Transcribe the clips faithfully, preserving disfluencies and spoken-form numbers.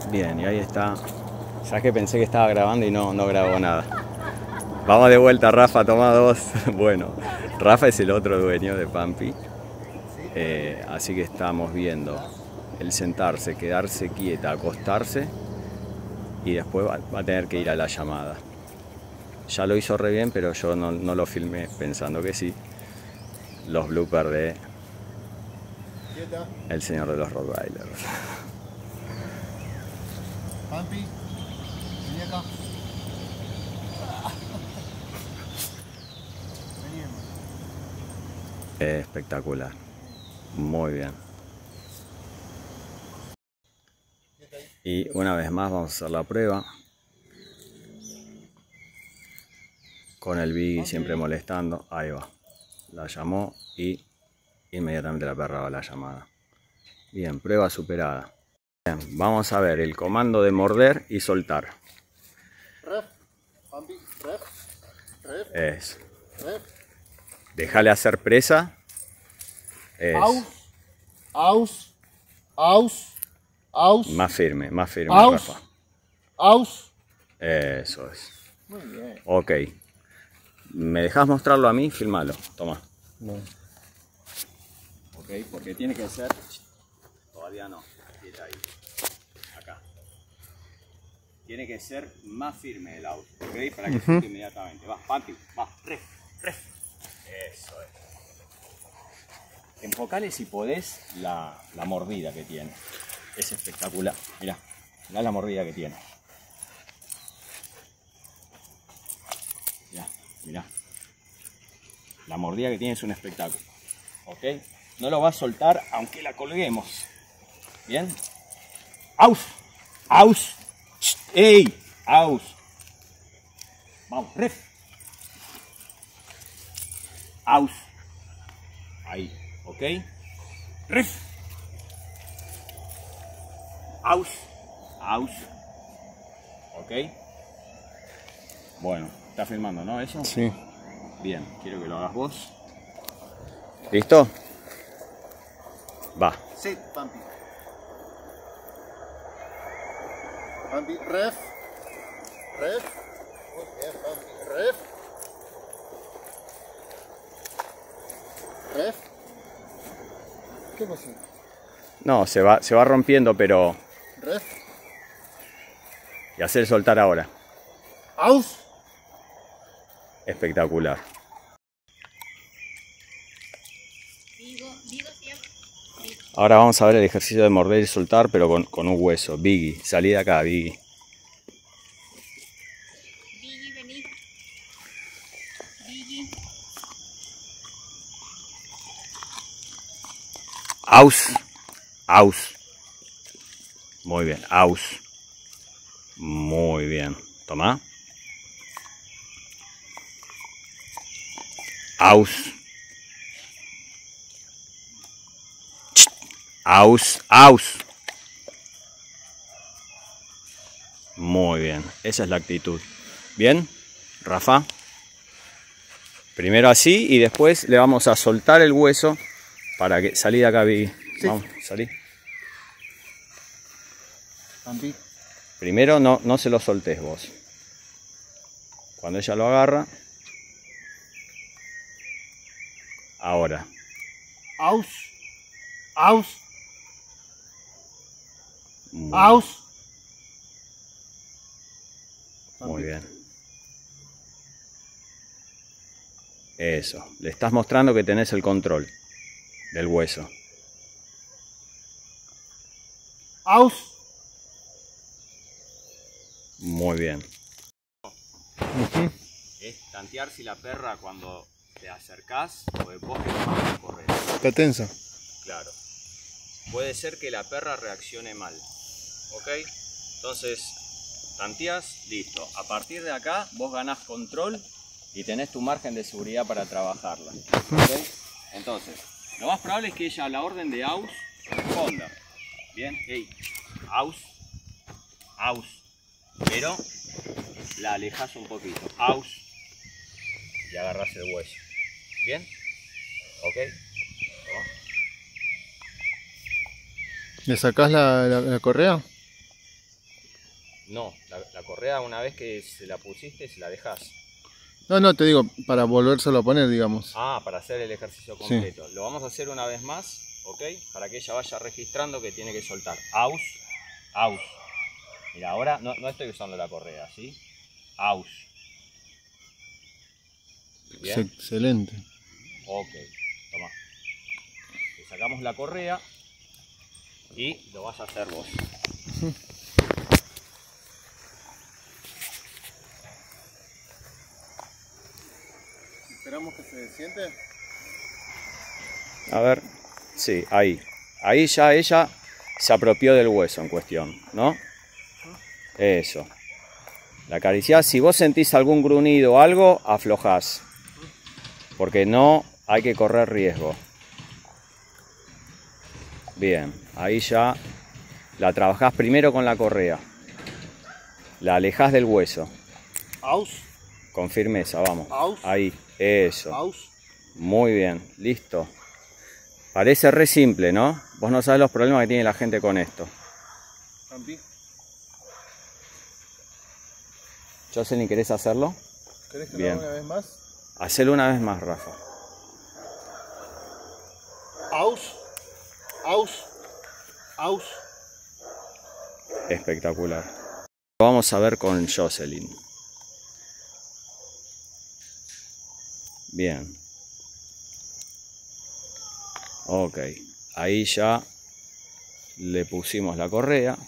Bien, y ahí está. Ya que pensé que estaba grabando y no, no grabó nada. Vamos de vuelta, Rafa, toma dos. Bueno, Rafa es el otro dueño de Pampi. Eh, así que estamos viendo el sentarse, quedarse quieta, acostarse y después va, va a tener que ir a la llamada. Ya lo hizo re bien, pero yo no, no lo filmé pensando que sí. Los bloopers de el señor de los Rottweilers. Pampi, vení acá. Vení, Espectacular. Muy bien. Y una vez más vamos a hacer la prueba. Con el Biggie siempre molestando. Ahí va. La llamó y inmediatamente la perra va a la llamada. Bien, prueba superada. Bien, vamos a ver el comando de morder y soltar. Ref, Pampi, ref, ref, Es. ref. Déjale hacer presa. Es. Aus, aus, aus, aus. Más firme, más firme, Aus, Rafa. aus. Eso es. Muy bien. Ok. ¿Me dejas mostrarlo a mí? Filmalo. Toma. Bueno. Ok, porque tiene que ser... Todavía no. Quieta ahí. Acá. Tiene que ser más firme el auto. Ok, para que Uh-huh. suelte inmediatamente. Va, Pampi. Va. Ref. Ref. Eso es. Enfocale si podés la, la mordida que tiene. Es espectacular. Mirá. Mirá la mordida que tiene. Mirá. Mirá. La mordida que tiene es un espectáculo. ¿Ok? No lo va a soltar aunque la colguemos. ¿Bien? ¡Aus! ¡Aus! ¡Ey! ¡Aus! Vamos, ref. ¡Aus! Ahí, ¿ok? Ref. ¡Aus! ¡Aus! ¿Ok? Bueno, está filmando, ¿no? Eso. Sí. Bien, quiero que lo hagas vos. ¿Listo? Va. Sí, Pampi. Pampi, ref, ref. Muy bien, Pampi, ref. Ref. ¿Qué pasó? No, se va, se va rompiendo, pero... Ref. Y hacer soltar ahora. Aus. Espectacular. Ahora vamos a ver el ejercicio de morder y soltar, pero con, con un hueso. Biggie, salí de acá, Biggie. Biggie, vení. Biggie. Aus. Aus. Muy bien, aus. Muy bien. Toma. Aus. Aus, aus. Muy bien, esa es la actitud. Bien, Rafa. Primero así y después le vamos a soltar el hueso para que salí de acá, Biggie. Sí. Vamos, salí. Pampi. Primero no, no se lo soltés vos. Cuando ella lo agarra. Ahora. Aus. Aus. Muy, Aus. muy bien. Eso. Le estás mostrando que tenés el control del hueso. Aus. Muy bien. Uh-huh. Es tantear si la perra cuando te acercás o de vos que vas a correr. Está tensa. Claro. Puede ser que la perra reaccione mal. ¿Ok? Entonces, tanteás, listo. A partir de acá, vos ganás control y tenés tu margen de seguridad para trabajarla. ¿Ok? Entonces, lo más probable es que ella a la orden de aus responda. Bien, hey, aus, aus. Pero la alejas un poquito. Aus. Y agarras el hueso. ¿Bien? ¿Ok? Toma. ¿Le sacás la, la, la correa? No, la, la correa una vez que se la pusiste, se la dejas. No, no, te digo, para volvérselo a poner, digamos. Ah, para hacer el ejercicio completo. Sí. Lo vamos a hacer una vez más, ¿ok? Para que ella vaya registrando que tiene que soltar. Aus, aus. Mira, ahora no, no estoy usando la correa, ¿sí? Aus. ¿Bien? Excelente. Ok, toma. Le sacamos la correa y lo vas a hacer vos. ¿Esperamos que se siente? A ver, sí, ahí. Ahí ya ella se apropió del hueso en cuestión, ¿no? Eso. La acariciás. Si vos sentís algún gruñido o algo, aflojás. Porque no hay que correr riesgo. Bien, ahí ya la trabajás primero con la correa. La alejás del hueso. Aus. Con firmeza, vamos. Aus. Ahí, eso. Aus. Muy bien, listo. Parece re simple, ¿no? Vos no sabés los problemas que tiene la gente con esto. Campi. Jocelyn, ¿querés hacerlo? ¿Querés que bien. lo haga una vez más? Hacelo una vez más, Rafa. Aus. Aus. Aus. Espectacular. Vamos a ver con Jocelyn. Bien. Ok. Ahí ya le pusimos la correa.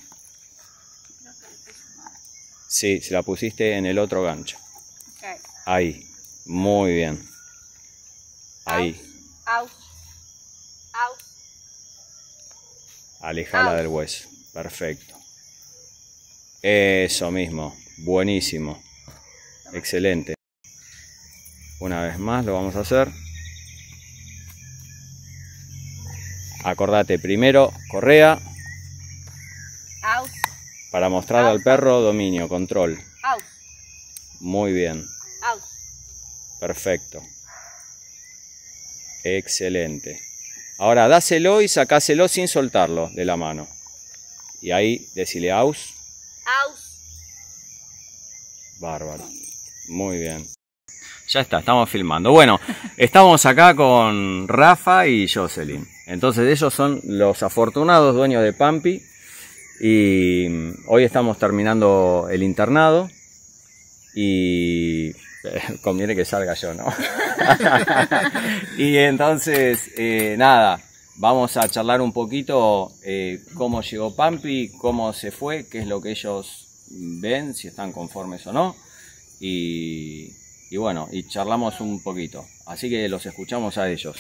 Sí, se la pusiste en el otro gancho. Ahí. Muy bien. Ahí. Aus. Aus. Alejala del hueso. Perfecto. Eso mismo. Buenísimo. Excelente. Una vez más lo vamos a hacer. Acordate, primero correa. Aus. Para mostrarle al perro dominio, control. Aus. Muy bien. Aus. Perfecto. Excelente. Ahora dáselo y sacáselo sin soltarlo de la mano. Y ahí decile aus. Aus. Bárbaro. Muy bien. Ya está, estamos filmando. Bueno, estamos acá con Rafa y Jocelyn. Entonces ellos son los afortunados dueños de Pampi. Y hoy estamos terminando el internado. Y conviene que salga yo, ¿no? Y entonces, eh, nada, vamos a charlar un poquito eh, cómo llegó Pampi, cómo se fue, qué es lo que ellos ven, si están conformes o no. Y, y bueno, y charlamos un poquito. Así que los escuchamos a ellos.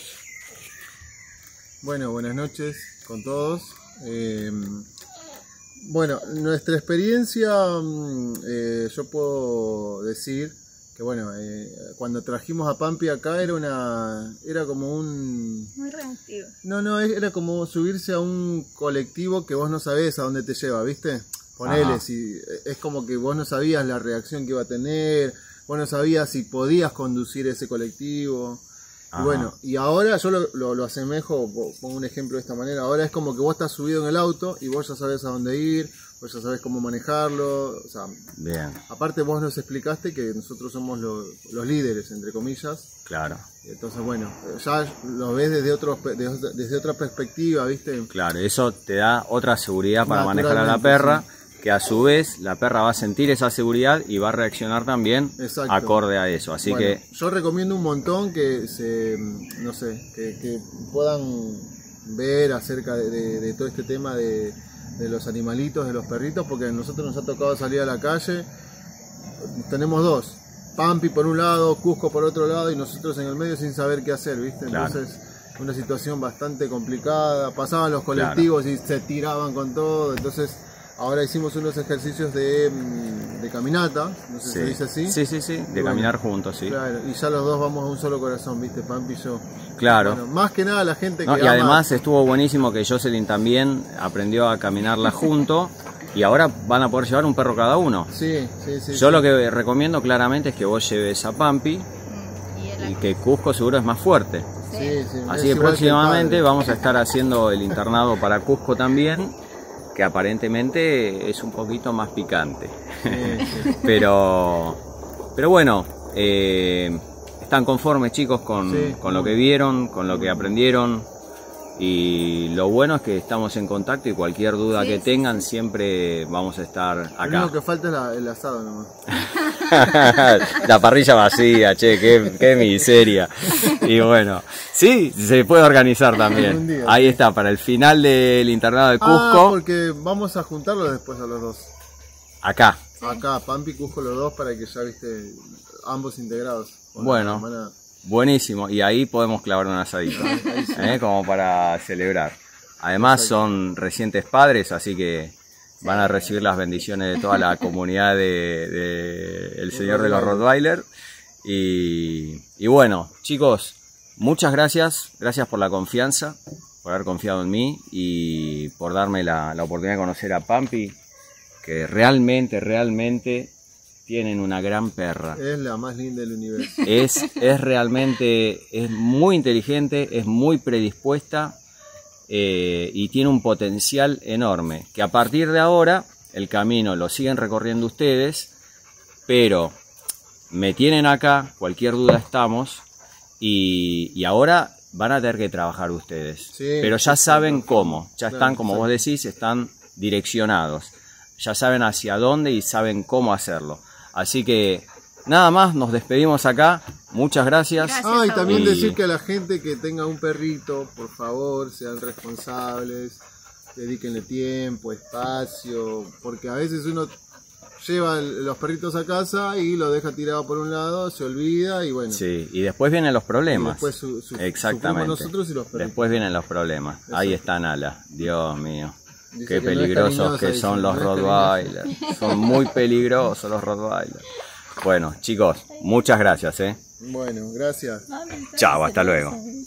Bueno, buenas noches con todos. Eh, bueno, nuestra experiencia, eh, yo puedo decir que bueno, eh, cuando trajimos a Pampi acá era una, era como un... Muy reactivo. No, no, era como subirse a un colectivo que vos no sabés a dónde te lleva, ¿viste? Ponele, si, es como que vos no sabías la reacción que iba a tener, vos no sabías si podías conducir ese colectivo. Y bueno, y ahora yo lo, lo, lo asemejo, pongo un ejemplo de esta manera, ahora es como que vos estás subido en el auto y vos ya sabés a dónde ir, vos ya sabés cómo manejarlo, o sea, bien. Aparte vos nos explicaste que nosotros somos lo, los líderes, entre comillas. Claro. Entonces bueno, ya lo ves desde, otro, desde, desde otra perspectiva, ¿viste? Claro, eso te da otra seguridad para manejar a la perra. Sí. Que a su vez la perra va a sentir esa seguridad y va a reaccionar también. Exacto. Acorde a eso. Así bueno, que yo recomiendo un montón que se, no sé, que, que puedan ver acerca de, de, de todo este tema de, de los animalitos, de los perritos, porque a nosotros nos ha tocado salir a la calle. Tenemos dos, Pampi por un lado, Cusco por otro lado y nosotros en el medio sin saber qué hacer, ¿viste? Entonces, claro, una situación bastante complicada. Pasaban los colectivos, claro, y se tiraban con todo. Entonces ahora hicimos unos ejercicios de, de caminata, no sé, sí, si se dice así. Sí, sí, sí, de bueno, caminar juntos, sí. Claro, y ya los dos vamos a un solo corazón, ¿viste? Pampi y yo. Claro. Bueno, más que nada la gente que no, y ama... además estuvo buenísimo que Jocelyn también aprendió a caminarla junto y ahora van a poder llevar un perro cada uno. Sí, sí, sí. Yo sí. lo que recomiendo claramente es que vos lleves a Pampi y, y que Cusco seguro es más fuerte. Sí, sí. Así que próximamente vamos a estar haciendo el internado para Cusco también. que aparentemente es un poquito más picante. Sí, sí. pero, pero bueno, eh, están conformes, chicos, con, Sí, con lo muy que vieron, con lo que aprendieron. Y lo bueno es que estamos en contacto y cualquier duda Sí, que sí, tengan siempre vamos a estar Lo acá. único que falta es la- el asado nomás. La parrilla vacía, che, qué, qué miseria. Y bueno, sí, se puede organizar Un también. día, Ahí sí. está, para el final del internado de Ah, Cusco, porque vamos a juntarlos después a los dos. acá. Acá, Pampi y Cusco los dos para que ya viste ambos integrados. Bueno. Hermana. Buenísimo, y ahí podemos clavar un asadito, ¿eh? Como para celebrar. Además son recientes padres, así que van a recibir las bendiciones de toda la comunidad de, de El Señor de los Rottweiler. Y, y bueno, chicos, muchas gracias, gracias por la confianza, por haber confiado en mí y por darme la, la oportunidad de conocer a Pampi, que realmente, realmente tienen una gran perra. Es la más linda del universo. Es, es realmente, es muy inteligente, es muy predispuesta eh, y tiene un potencial enorme. Que a partir de ahora, el camino lo siguen recorriendo ustedes, pero me tienen acá, cualquier duda estamos, y, y ahora van a tener que trabajar ustedes. Sí, pero ya sí, saben sí. cómo, ya Claro, están, como exacto. vos decís, están direccionados. Ya saben hacia dónde y saben cómo hacerlo. Así que nada más, nos despedimos acá. Muchas gracias. Gracias. Ah, y también Y- decir que a la gente que tenga un perrito, por favor, sean responsables, dedíquenle tiempo, espacio, porque a veces uno lleva el- los perritos a casa y lo deja tirado por un lado, se olvida y bueno, Sí, y después vienen los y problemas. después su, su- Exactamente. sufrimos nosotros y los perritos. Después vienen los problemas. Ahí Exacto. está Nala. Dios mío. Dice Qué que no es peligrosos cariñosa, que dice, son los no es Rottweiler. Son muy peligrosos los Rottweiler. Bueno, chicos, muchas gracias, ¿eh? Bueno, gracias. Chao, hasta luego.